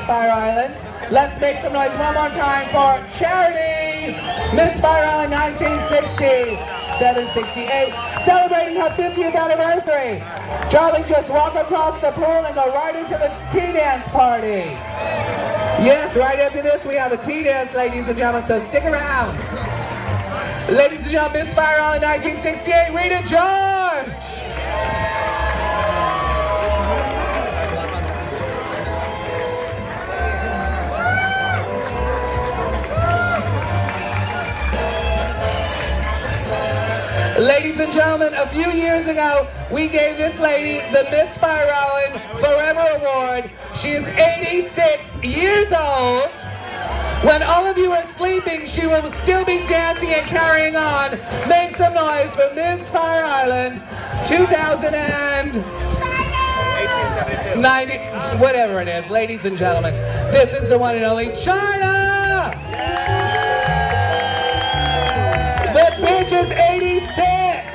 Fire Island. Let's make some noise one more time for Charity, Miss Fire Island 1960, 768, celebrating her 50th anniversary. Charlie, just walk across the pool and go right into the tea dance party. Yes, right after this we have a tea dance, ladies and gentlemen, so stick around. Ladies and gentlemen, Miss Fire Island 1968, Rita George. Ladies and gentlemen, a few years ago, we gave this lady the Miss Fire Island Forever Award. She is 86 years old. When all of you are sleeping, she will still be dancing and carrying on. Make some noise for Miss Fire Island 2090, whatever it is, ladies and gentlemen. This is the one and only China! The bitch is 86!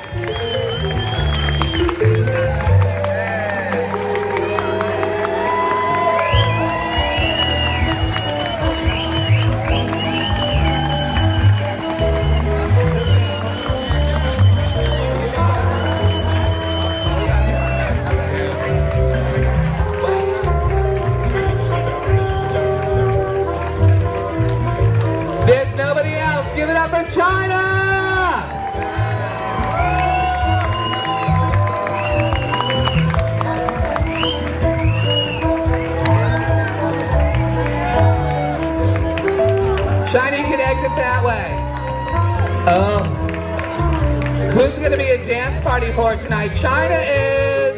There's nobody else. Give it up for China! China, you can exit that way. Oh. Who's going to be a dance party for tonight? China is...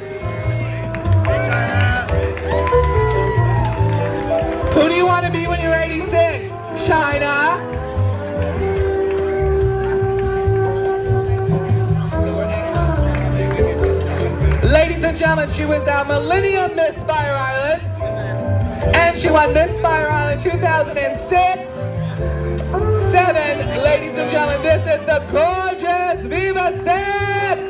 Who do you want to be when you're 86? China? Ladies and gentlemen, she was our Millennium Miss Fire Island. And she won Miss Fire Island 2006. 7, ladies and gentlemen, this is the gorgeous Viva 6!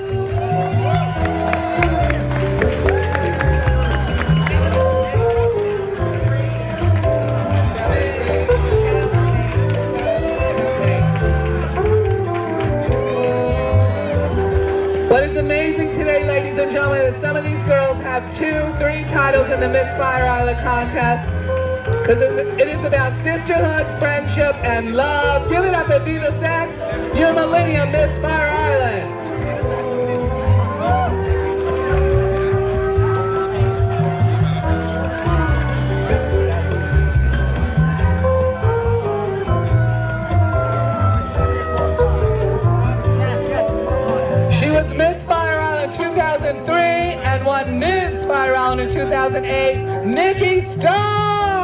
What is amazing today, ladies and gentlemen, is some of these girls have 2, 3 titles in the Miss Fire Island contest. Because it is about sisterhood, friendship, and love. Give it up at Viva Sax, your Millennium Miss Fire Island. She was Miss Fire Island 2003 and won Miss Fire Island in 2008, Nikki Starr.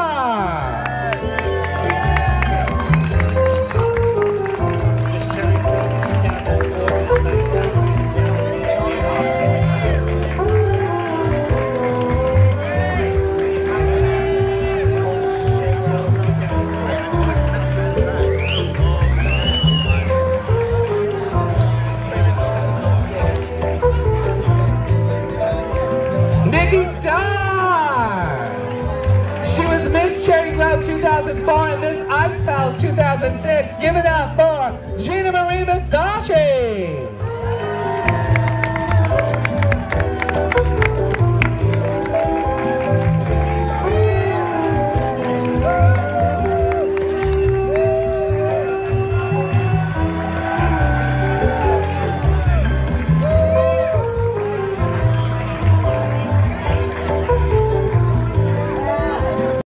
Nikki Starr! She was Miss Cherry Grove 2004 and Miss Ice Pals 2006. Give it up for Gina Marie Versace!